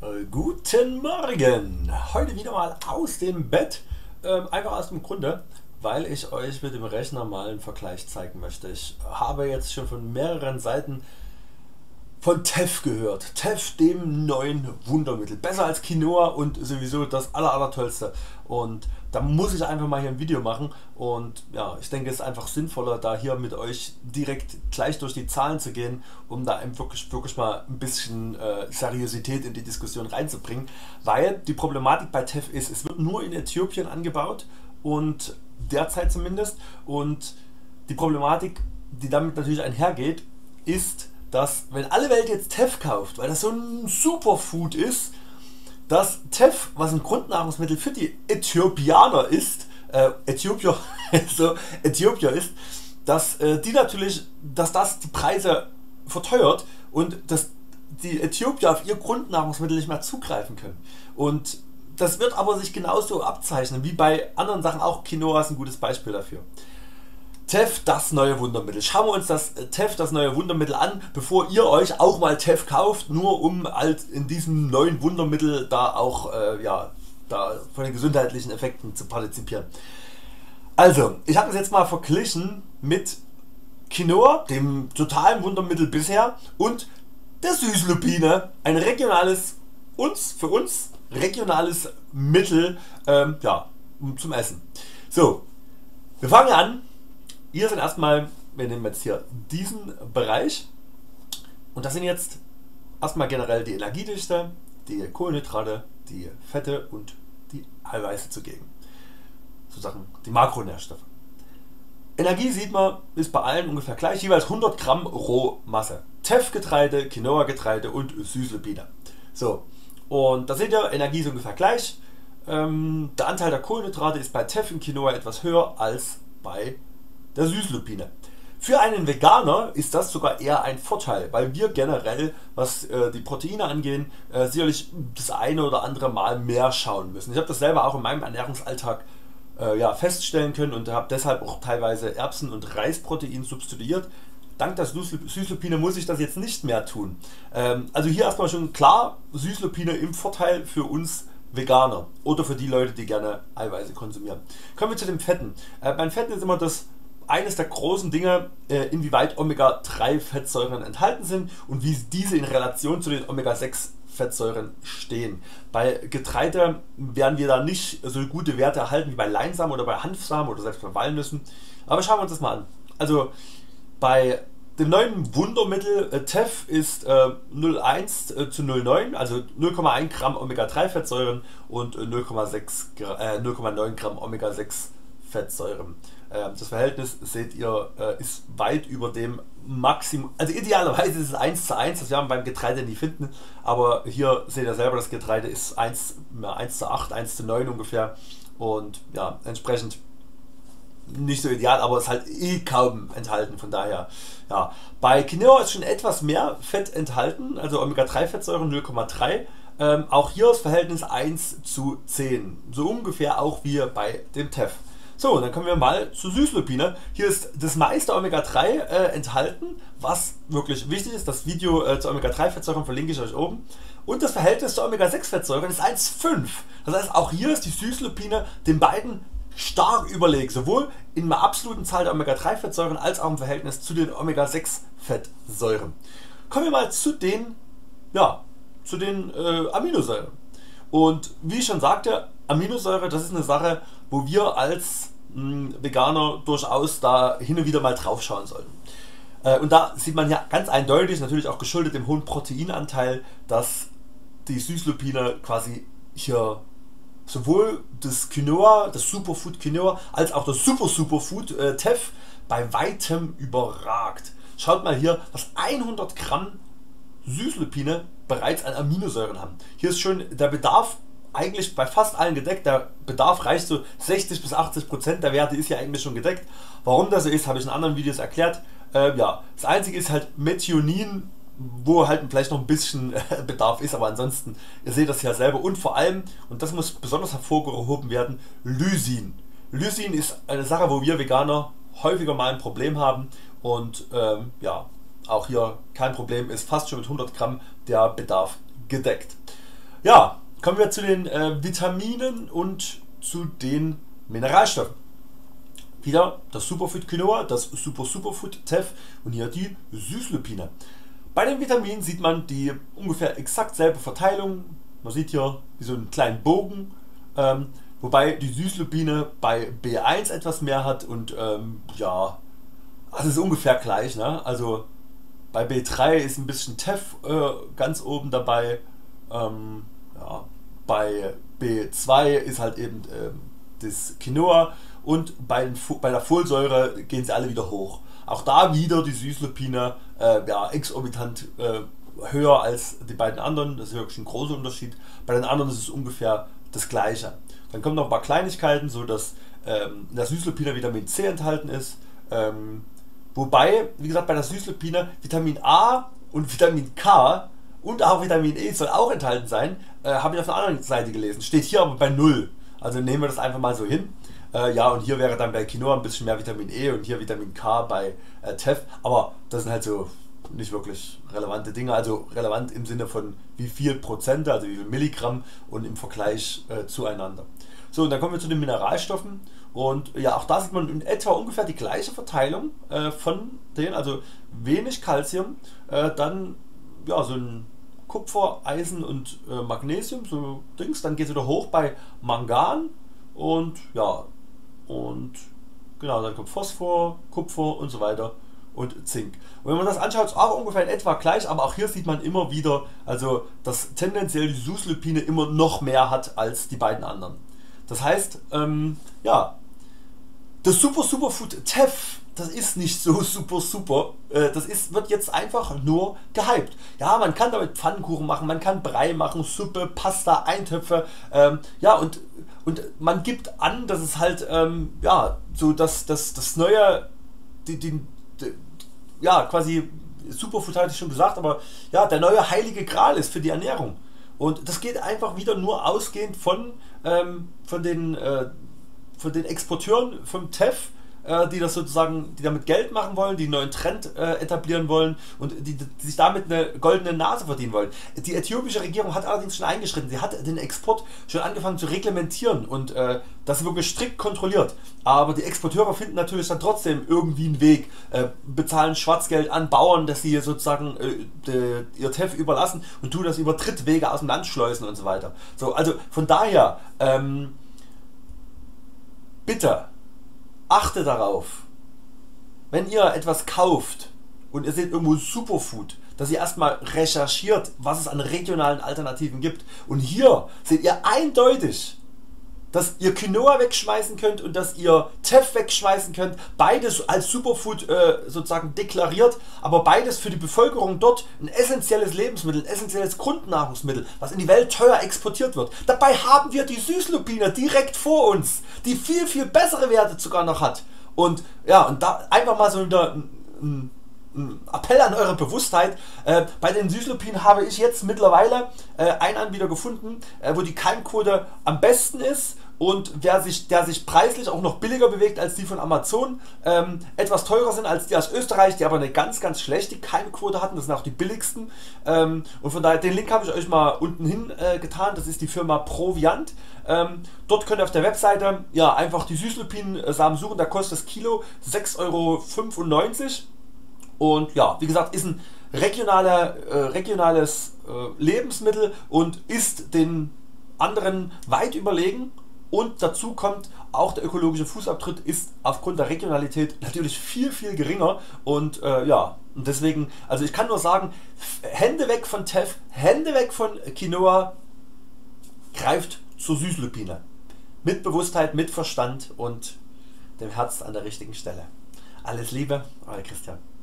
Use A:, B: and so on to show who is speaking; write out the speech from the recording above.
A: Guten Morgen! Heute wieder mal aus dem Bett, einfach aus dem Grunde, weil ich euch mit dem Rechner mal einen Vergleich zeigen möchte. Ich habe jetzt schon von mehreren Seiten von TEF gehört. TEF, dem neuen Wundermittel. Besser als Quinoa und sowieso das Allertollste. Und da muss ich einfach mal hier ein Video machen. Und ja, ich denke, es ist einfach sinnvoller, da hier mit euch direkt gleich durch die Zahlen zu gehen, um da wirklich mal ein bisschen Seriosität in die Diskussion reinzubringen. Weil die Problematik bei TEF ist, es wird nur in Äthiopien angebaut und derzeit zumindest. Und die Problematik, die damit natürlich einhergeht, ist, dass wenn alle Welt jetzt TEF kauft, weil das so ein Superfood ist, dass TEF, was ein Grundnahrungsmittel für die Äthiopianer ist, Äthiopier ist, dass das die Preise verteuert und dass die Äthiopier auf ihr Grundnahrungsmittel nicht mehr zugreifen können. Und das wird aber sich genauso abzeichnen wie bei anderen Sachen, auch Quinoa ist ein gutes Beispiel dafür. TEF, das neue Wundermittel. Schauen wir uns das TEF, das neue Wundermittel an, bevor ihr euch auch mal TEF kauft, nur um halt in diesem neuen Wundermittel da auch da von den gesundheitlichen Effekten zu partizipieren. Also, ich habe es jetzt mal verglichen mit Quinoa, dem totalen Wundermittel bisher, und der Süßlupine, ein regionales, für uns regionales Mittel zum Essen. So, wir fangen an. Hier sind erstmal, wir nehmen jetzt hier diesen Bereich und das sind jetzt erstmal generell die Energiedichte, die Kohlenhydrate, die Fette und die Eiweiße zugegen. Sozusagen die Makronährstoffe. Energie sieht man, ist bei allen ungefähr gleich, jeweils 100 Gramm Rohmasse. TEF-Getreide, Quinoa-Getreide und Süßlupine. So, und da seht ihr, Energie ist ungefähr gleich. Der Anteil der Kohlenhydrate ist bei TEF und Quinoa etwas höher als bei der Süßlupine. Für einen Veganer ist das sogar eher ein Vorteil, weil wir generell, was die Proteine angehen, sicherlich das eine oder andere Mal mehr schauen müssen. Ich habe das selber auch in meinem Ernährungsalltag feststellen können und habe deshalb auch teilweise Erbsen- und Reisprotein substituiert. Dank der Süßlupine muss ich das jetzt nicht mehr tun. Also hier erstmal schon klar, Süßlupine im Vorteil für uns Veganer oder für die Leute, die gerne Eiweiße konsumieren. Kommen wir zu den Fetten. Beim Fetten ist immer eines der großen Dinge, inwieweit Omega-3 Fettsäuren enthalten sind und wie diese in Relation zu den Omega-6 Fettsäuren stehen. Bei Getreide werden wir da nicht so gute Werte erhalten wie bei Leinsamen oder bei Hanfsamen oder selbst bei Walnüssen. Aber schauen wir uns das mal an. Also bei dem neuen Wundermittel TEF ist 0,1 zu 0,9, also 0,1 Gramm Omega-3 Fettsäuren und 0,9 Gramm Omega-6 Fettsäuren. Das Verhältnis, seht ihr, ist weit über dem Maximum. Also idealerweise ist es 1 zu 1, das werden wir beim Getreide nie finden, aber hier seht ihr selber, das Getreide ist 1 zu 8, 1 zu 9 ungefähr und ja, entsprechend nicht so ideal, aber es ist halt kaum enthalten, von daher ja. Bei Quinoa ist schon etwas mehr Fett enthalten, also Omega-3 Fettsäuren 0,3. Auch hier das Verhältnis 1 zu 10, so ungefähr auch wie bei dem TEF. So, und dann kommen wir mal zur Süßlupine. Hier ist das meiste Omega-3 enthalten, was wirklich wichtig ist. Das Video zur Omega-3 Fettsäuren verlinke ich euch oben. Und das Verhältnis zur Omega-6 Fettsäuren ist 1,5. Das heißt, auch hier ist die Süßlupine den beiden stark überlegen, sowohl in der absoluten Zahl der Omega-3 Fettsäuren als auch im Verhältnis zu den Omega-6 Fettsäuren. Kommen wir mal zu den Aminosäuren. Und wie ich schon sagte, Aminosäure, das ist eine Sache, wo wir als Veganer durchaus da hin und wieder mal drauf schauen sollten. Und da sieht man ja ganz eindeutig, natürlich auch geschuldet dem hohen Proteinanteil, dass die Süßlupine quasi hier sowohl das Quinoa, das Superfood Quinoa, als auch das Superfood TEF bei weitem überragt. Schaut mal hier, was 100 Gramm Süßlupine bereits an Aminosäuren haben. Hier ist schon der Bedarf eigentlich bei fast allen gedeckt. Der Bedarf reicht so 60 bis 80% der Werte ist ja eigentlich schon gedeckt. Warum das so ist, habe ich in anderen Videos erklärt. Das einzige ist halt Methionin, wo halt vielleicht noch ein bisschen Bedarf ist, aber ansonsten, ihr seht das ja selber, und vor allem, und das muss besonders hervorgehoben werden, Lysin. Lysin ist eine Sache, wo wir Veganer häufiger mal ein Problem haben und auch hier kein Problem, ist fast schon mit 100 Gramm der Bedarf gedeckt. Ja, kommen wir zu den Vitaminen und zu den Mineralstoffen. Wieder das Superfood Quinoa, das Superfood Teff und hier die Süßlupine. Bei den Vitaminen sieht man die ungefähr exakt selbe Verteilung. Man sieht hier wie so einen kleinen Bogen, wobei die Süßlupine bei B1 etwas mehr hat und ja, also ist ungefähr gleich. Ne? Also bei B3 ist ein bisschen Teff ganz oben dabei. Ja, bei B2 ist halt eben das Quinoa und bei der Folsäure gehen sie alle wieder hoch. Auch da wieder die Süßlupine ja, exorbitant höher als die beiden anderen, das ist wirklich ein großer Unterschied. Bei den anderen ist es ungefähr das gleiche. Dann kommen noch ein paar Kleinigkeiten, so dass in der Süßlupine Vitamin C enthalten ist. Wobei, wie gesagt, bei der Süßlupine Vitamin A und Vitamin K und auch Vitamin E soll auch enthalten sein, habe ich auf der anderen Seite gelesen. Steht hier aber bei 0. Also nehmen wir das einfach mal so hin. Ja, und hier wäre dann bei Quinoa ein bisschen mehr Vitamin E und hier Vitamin K bei Teff. Aber das sind halt so nicht wirklich relevante Dinge. Also relevant im Sinne von wie viel Prozent, also wie viel Milligramm und im Vergleich zueinander. So, und dann kommen wir zu den Mineralstoffen. Und ja, auch da sieht man in etwa ungefähr die gleiche Verteilung von denen. Also wenig Calcium, dann ja, so ein Kupfer, Eisen und Magnesium, so Dings. Dann geht es wieder hoch bei Mangan und ja, und genau, dann kommt Phosphor, Kupfer und so weiter und Zink. Und wenn man das anschaut, ist auch ungefähr in etwa gleich, aber auch hier sieht man immer wieder, also dass tendenziell die Süßlupine immer noch mehr hat als die beiden anderen. Das heißt, ja, das Superfood Teff, das ist nicht so super, das wird jetzt einfach nur gehypt. Ja, man kann damit Pfannkuchen machen, man kann Brei machen, Suppe, Pasta, Eintöpfe, ja, und man gibt an, dass es halt, ja, so das neue, ja, quasi Superfood hatte ich schon gesagt, aber ja, der neue heilige Gral ist für die Ernährung. Und das geht einfach wieder nur ausgehend von den Exporteuren vom Teff, die das sozusagen, die damit Geld machen wollen, die einen neuen Trend etablieren wollen und die sich damit eine goldene Nase verdienen wollen. Die äthiopische Regierung hat allerdings schon eingeschritten, sie hat den Export schon angefangen zu reglementieren und das wirklich strikt kontrolliert. Aber die Exporteure finden natürlich dann trotzdem irgendwie einen Weg, bezahlen Schwarzgeld an Bauern, dass sie sozusagen ihr Teff überlassen und tun das über Trittwege aus dem Land schleusen und so weiter. So, also von daher, bitte achte darauf, wenn ihr etwas kauft und ihr seht irgendwo Superfood, dass ihr erstmal recherchiert, was es an regionalen Alternativen gibt. Und hier seht ihr eindeutig, dass ihr Quinoa wegschmeißen könnt und dass ihr Teff wegschmeißen könnt. Beides als Superfood sozusagen deklariert, aber beides für die Bevölkerung dort ein essentielles Lebensmittel, ein essentielles Grundnahrungsmittel, was in die Welt teuer exportiert wird. Dabei haben wir die Süßlupine direkt vor uns, die viel bessere Werte sogar noch hat. Und ja, und da einfach mal so wieder ein Appell an eure Bewusstheit. Bei den Süßlupinen habe ich jetzt mittlerweile einen Anbieter gefunden, wo die Keimquote am besten ist und der sich preislich auch noch billiger bewegt als die von Amazon, etwas teurer sind als die aus Österreich, die aber eine ganz schlechte Keimquote hatten. Das sind auch die billigsten. Und von daher, den Link habe ich euch mal unten hin getan. Das ist die Firma Proviant. Dort könnt ihr auf der Webseite ja einfach die Süßlupinen-Samen suchen. Da kostet das Kilo 6,95 €. Und ja, wie gesagt, ist ein regionales Lebensmittel und ist den anderen weit überlegen. Und dazu kommt auch der ökologische Fußabdruck ist aufgrund der Regionalität natürlich viel geringer. Und ja, und deswegen, also ich kann nur sagen, Hände weg von Teff, Hände weg von Quinoa, greift zur Süßlupine. Mit Bewusstheit, mit Verstand und dem Herz an der richtigen Stelle. Alles Liebe, euer Christian.